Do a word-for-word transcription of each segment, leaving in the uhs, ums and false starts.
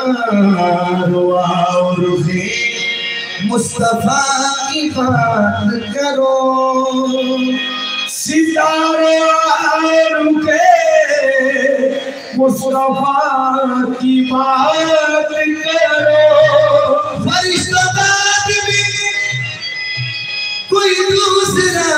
और मुस्तफा की बात करो, सितारे रुके मुस्तफा की बात करो, फरिश्ता भी कोई दूसरा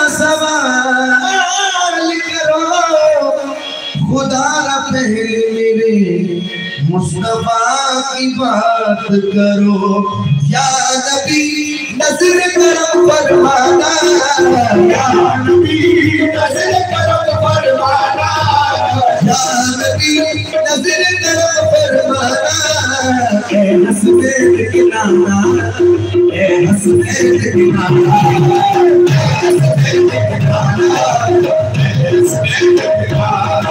सवाल करो, खुदा पहले मेरे मुस्तफा की बात करो। या नबी नज़र करम फरमाना, या नबी नज़र करम फरमाना, या नबी नज़र करम फरमाना। ए हसनैन के नाना, ए हसनैन के नाना, ए हसनैन के नाना, ए हसनैन के नाना।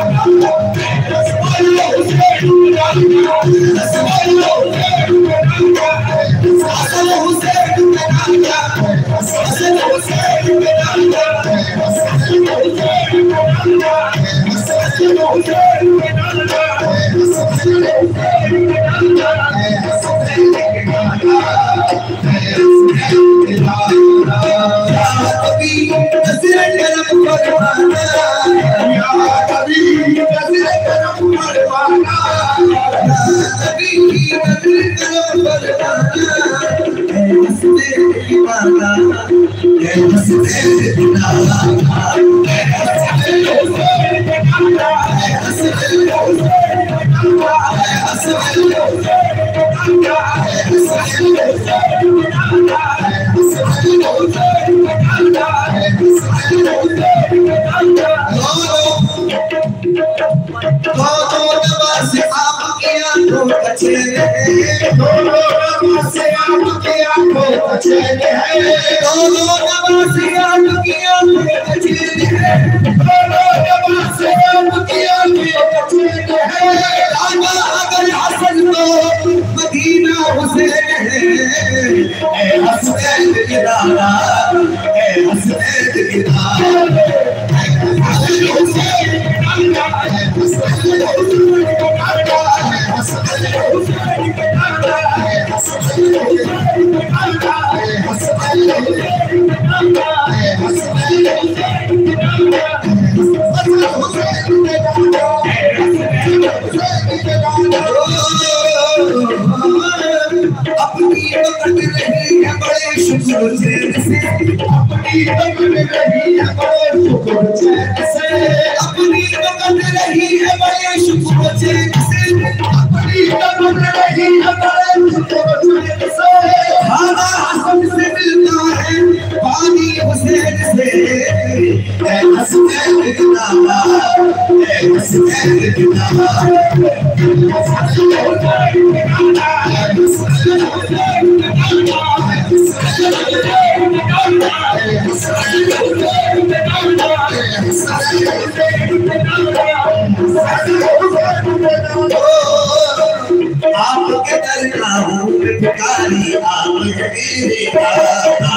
आपके दरगाहों पे भिखारी आप मेरे दाता,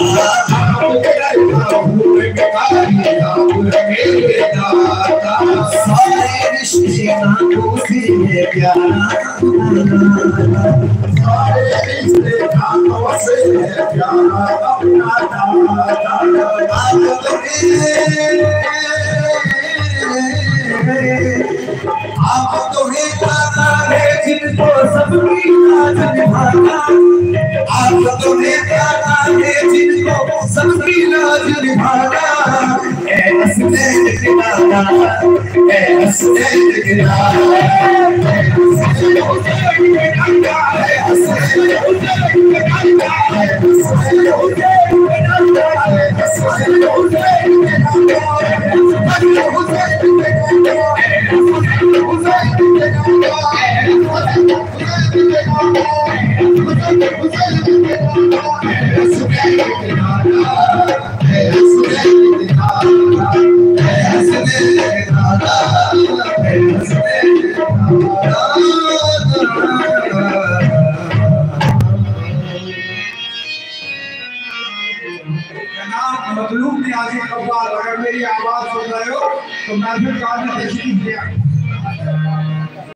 आपके दरगाहों पे भिखारी आप मेरे दाता। सारे रिश्ते नातों से है प्यारा, सारे रिश्ते नातों से है प्यारा अपना दाता। आप आप तो है दाता है जिनको सबकी लाज निभाना, आप तो है दाता है जिनको सबकी लाज निभाना। ए हसनैन के नाना, ए हसनैन के नाना, ए हसनैन के नाना, ए हसनैन के नाना, ए हसनैन के नाना, ए हसनैन के नाना।